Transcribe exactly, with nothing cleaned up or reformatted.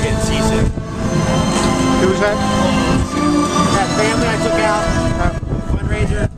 getting seasick. Who was that? That family I took out, fundraiser.